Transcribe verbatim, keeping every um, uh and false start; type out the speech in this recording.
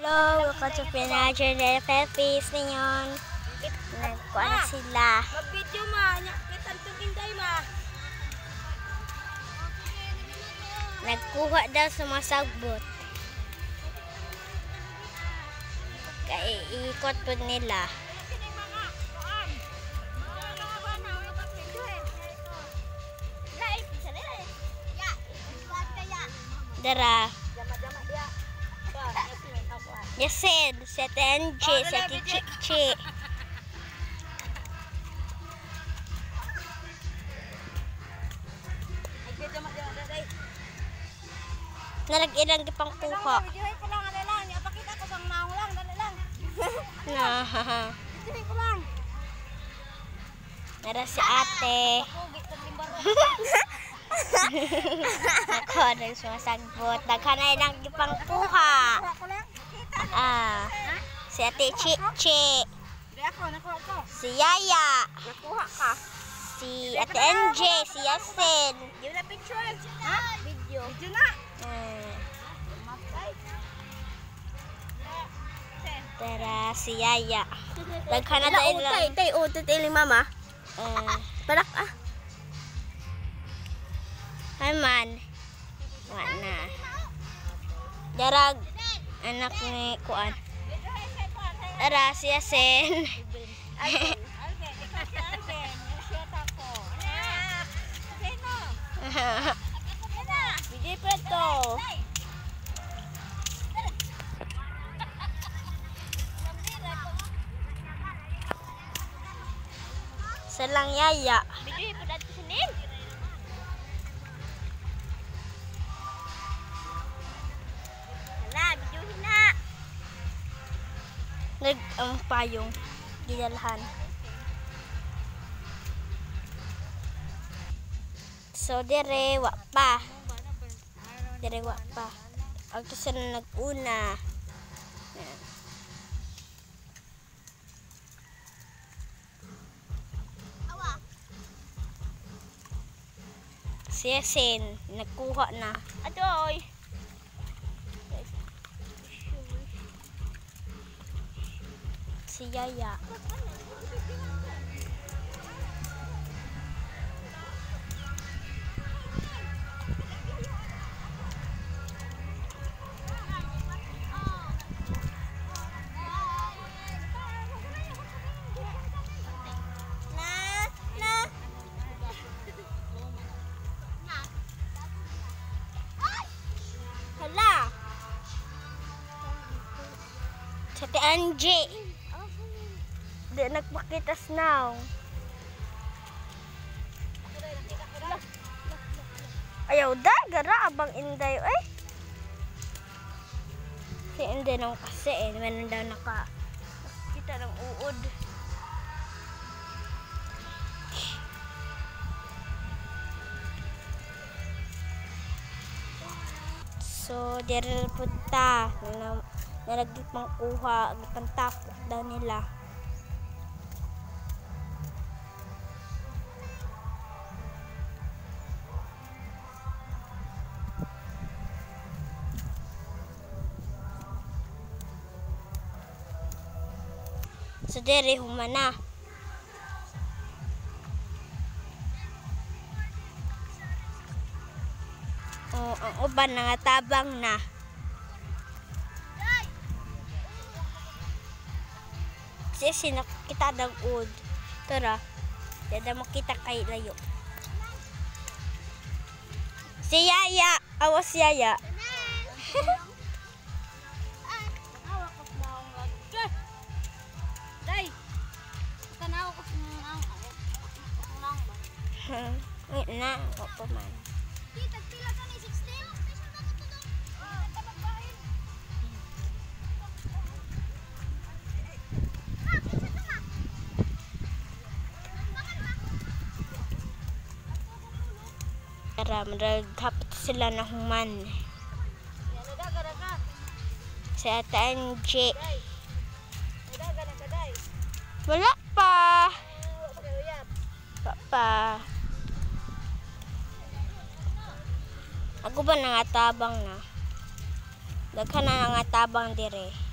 Hello, welcome to Pinager de Pepis ninyon. Nagkuha na sila. Mag-video ma, kitan tuginday ma. Nagkuha daw sa mga sagbot. Kaya iikot po nila. Dara. Yasin, si Ate Angie, si Ate Chichi. Narag-ilang gipang kuha. Videohin ko lang, dali lang. Ipakita ko sang naong lang, dali lang. Nah. Videohin ko lang. Nara si ate. Ako, nagsumasagbot. Naghanay ng gipang kuha. Ah, si Ate Chichi. Di ako, nakuha ko. Si Yaya. Nakuha ka. Si Ate Angie, si Yasin. Yung na picture. Ha? Video. Video na. Hmm. Tara, si Yaya. Naghanay na ilang. Tay, tay, utot ili mama. Uh, Parak ah. Hi man. Wala. Darag. Anak ni Kuan. Tara, si Yasin. Video pa to. Salang Yaya. Video pa dito sinin. Hala, videohin na. Nag ang payong gidalhan. So dire wa pa. Dire wa pa. Ang kasi na nag-una. Ayan. Si Yasin, nagkuha na. Adoy. Si Yaya. Hala. Si Ate Angie. Di nagpakitas now. Ayaw da, gara abang Inday eh. Si Inday nang kasi eh, meron daw naka kita ng uod. So, dire punta na nalagipang kuha, gipang tapok daw nila. So, dire humana. Oh, ang uban nangatabang na. Kasi sinakita ng ud. Tara, dada makita kay layo. Si Yaya, awas Yaya. Day. Tanaw ko sa nang nang ba. Hmm, na, ako pa man. Kita pila ka ni sixteen. Ah, tabagbahin. Tara, madaghapit sila na human. Yan na daga ka. Si Ate Angie. Day. Daga na ka day. Wala pa. Uyab. Pa pa. Ako ba nangatabang na? Daghan na nangatabang dire.